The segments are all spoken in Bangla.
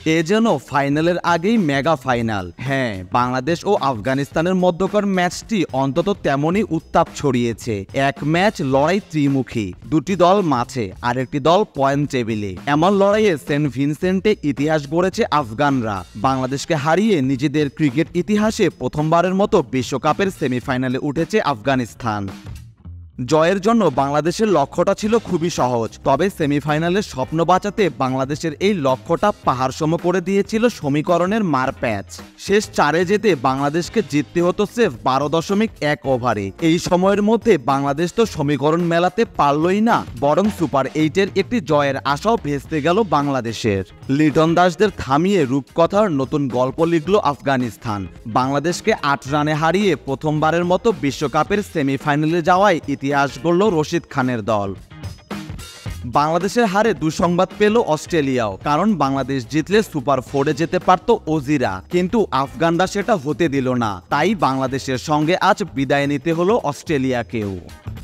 এ যেন ফাইনালের আগেই মেগা ফাইনাল। হ্যাঁ, বাংলাদেশ ও আফগানিস্তানের মধ্যকার ম্যাচটি অন্তত তেমনই উত্তাপ ছড়িয়েছে। এক ম্যাচ লড়াই ত্রিমুখী, দুটি দল মাঠে, আরেকটি দল পয়েন্ট টেবিলে। এমন লড়াইয়ে সেন্ট ভিনসেন্টে ইতিহাস গড়েছে আফগানরা। বাংলাদেশকে হারিয়ে নিজেদের ক্রিকেট ইতিহাসে প্রথমবারের মতো বিশ্বকাপের সেমিফাইনালে উঠেছে আফগানিস্তান। জয়ের জন্য বাংলাদেশের লক্ষ্যটা ছিল খুবই সহজ, তবে সেমিফাইনালের স্বপ্ন বাঁচাতে বাংলাদেশের এই লক্ষ্যটা পাহাড়সম করে দিয়েছিল সমীকরণের মারপ্যাচ। শেষ 4-এ যেতে বাংলাদেশকে জিততে হতো সেফ 12.1 ওভারে। এই সময়ের মধ্যে বাংলাদেশ তো সমীকরণ মেলাতে পারলই না, বরং সুপার 8-এর একটি জয়ের আশাও ভেস্তে গেল বাংলাদেশের। লিটন দাসদের থামিয়ে রূপকথার নতুন গল্প লিখল আফগানিস্তান। বাংলাদেশকে 8 রানে হারিয়ে প্রথমবারের মতো বিশ্বকাপের সেমিফাইনালে যাওয়ায় ইতিহাস গড়ল রশিদ খানের দল। বাংলাদেশের হারে দুঃসংবাদ পেল অস্ট্রেলিয়াও, কারণ বাংলাদেশ জিতলে সুপার 4-এ যেতে পারত অজিরা, কিন্তু আফগানরা সেটা হতে দিল না। তাই বাংলাদেশের সঙ্গে আজ বিদায় নিতে হলো অস্ট্রেলিয়াকেও।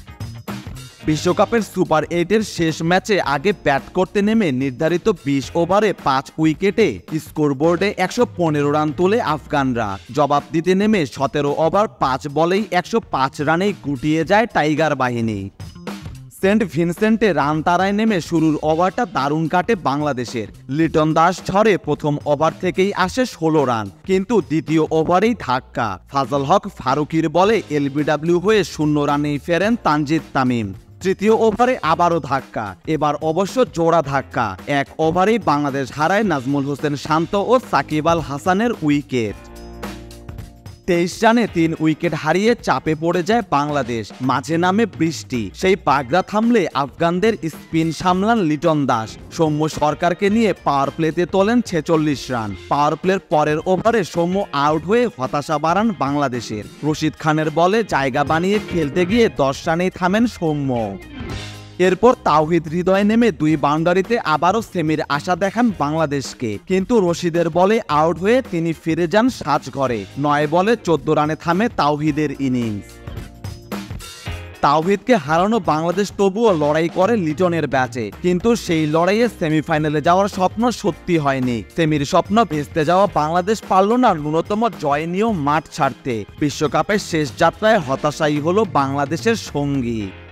বিশ্বকাপের সুপার 8-এর শেষ ম্যাচে আগে ব্যাট করতে নেমে নির্ধারিত 20 ওভারে 5 উইকেটে স্কোরবোর্ডে 115 রান তোলে আফগানরা। জবাব দিতে নেমে 17 ওভার 5 বলেই 105 রানেই গুটিয়ে যায় টাইগার বাহিনী। সেন্ট ভিনসেন্টে রান তাড়ায় নেমে শুরুর ওভারটা দারুণ কাটে বাংলাদেশের। লিটন দাস ঝড়ে প্রথম ওভার থেকেই আসে 16 রান, কিন্তু দ্বিতীয় ওভারেই ধাক্কা। ফাজল হক ফারুকির বলে এলবিডব্লিউ হয়ে 0 রানেই ফেরেন তানজিদ তামিম। তৃতীয় ওভারে আবারও ধাক্কা, এবার অবশ্য জোড়া ধাক্কা। 1 ওভারেই বাংলাদেশ হারায় নাজমুল হোসেন শান্ত ও সাকিব আল হাসানের উইকেট। 23 রানে 3 উইকেট হারিয়ে চাপে পড়ে যায় বাংলাদেশ। মাঝে নামে বৃষ্টি, সেই পাগড়া থামলে আফগানদের স্পিন সামলান লিটন দাস। সৌম্য সরকারকে নিয়ে পাওয়ার প্লেতে তোলেন 46 রান। পাওয়ার প্লের পরের ওভারে সৌম্য আউট হয়ে হতাশা বাড়ান বাংলাদেশের। রশিদ খানের বলে জায়গা বানিয়ে খেলতে গিয়ে 10 রানেই থামেন সৌম্য। এরপর তাওহিদ হৃদয় নেমে 2 বাউন্ডারিতে আবারও সেমির আশা দেখান বাংলাদেশকে, কিন্তু রশিদের বলে আউট হয়ে তিনি ফিরে যান সাজঘরে। 9 বলে 14 রানে থামে তাওহিদের ইনিংস। তাওহিদকে হারানো বাংলাদেশ তবুও লড়াই করে লিটনের ব্যাচে, কিন্তু সেই লড়াইয়ে সেমিফাইনালে যাওয়ার স্বপ্ন সত্যি হয়নি। সেমির স্বপ্ন ভেস্তে যাওয়া বাংলাদেশ পারল না ন্যূনতম জয় নিয়েও মাঠ ছাড়তে। বিশ্বকাপের শেষ যাত্রায় হতাশাই হলো বাংলাদেশের সঙ্গী।